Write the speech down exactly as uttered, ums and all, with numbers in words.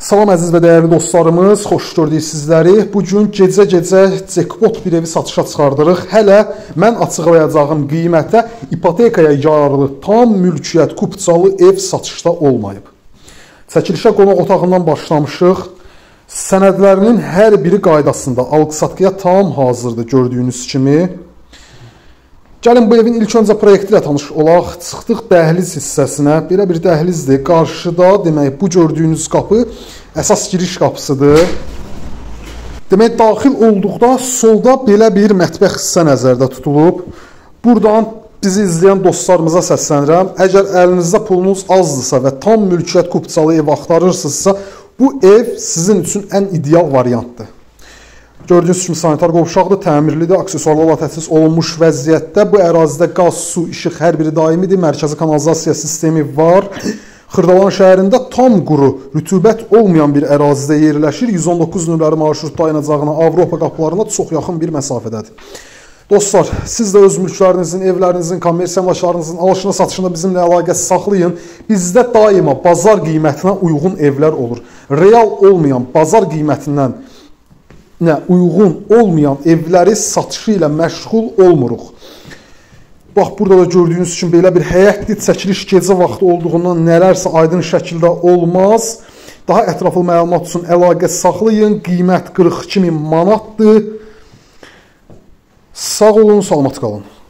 Salam əziz və dəyərli dostlarımız, xoş gördük sizləri. Bugün gecə-gecə cekpot bir evi satışa çıxardırıq. Hələ mən açıqlayacağım qiymətə ipotekaya yararlı tam mülkiyyət kupçalı ev satışda olmayıb. Çəkilişə qonaq otağından başlamışıq. Sənədlərinin hər biri qaydasında alqı-satqıya tam hazırdır gördüyünüz kimi. Gəlin bu evin ilk öncə proyekti ilə tanış olaq. Çıxdıq dəhliz hissəsinə. Belə bir dəhlizdir. Qarşıda demək bu gördüyünüz qapı əsas giriş qapısıdır. Demək daxil olduqda solda belə bir mətbəx hissə nəzərdə tutulub. Buradan bizi izləyən dostlarımıza səslənirəm. Əgər əlinizdə pulunuz azdırsa və tam mülkiyyət kupçalı ev axtarırsınızsa, bu ev sizin üçün ən ideal variantdır. Gördüyünüz kimi sanitar qovşaqdır, təmirlidir, aksesuarlarla təchiz olunmuş vəziyyətdə. Bu ərazidə qaz, su, işıq hər biri daimidir, mərkəzi kanalizasiya sistemi var. Xırdalan şəhərində tam quru, rütubət olmayan bir ərazidə yerləşir. yüz on doqquz nömrəli marşrut dayanacağına, Avropa qapılarına çox yaxın bir məsafədədir. Dostlar, siz də öz mülklərinizin, evlərinizin, kommersiya əmlaklarınızın alışına, satışında bizimlə əlaqə saxlayın. Bizdə daima bazar qiymətinə uyğun evlər olur. Real olmayan bazar qiymətindən nə uyğun olmayan evləri satışı ilə məşğul olmuruq. Bax, burada da gördüyünüz kimi belə bir həyətdir. Çəkiliş gecə vaxtı olduğundan nələrsə aydın şəkildə olmaz. Daha ətraflı məlumat üçün əlaqə saxlayın. Qiymət qırx iki min manatdır. Sağ olun, salamat qalın.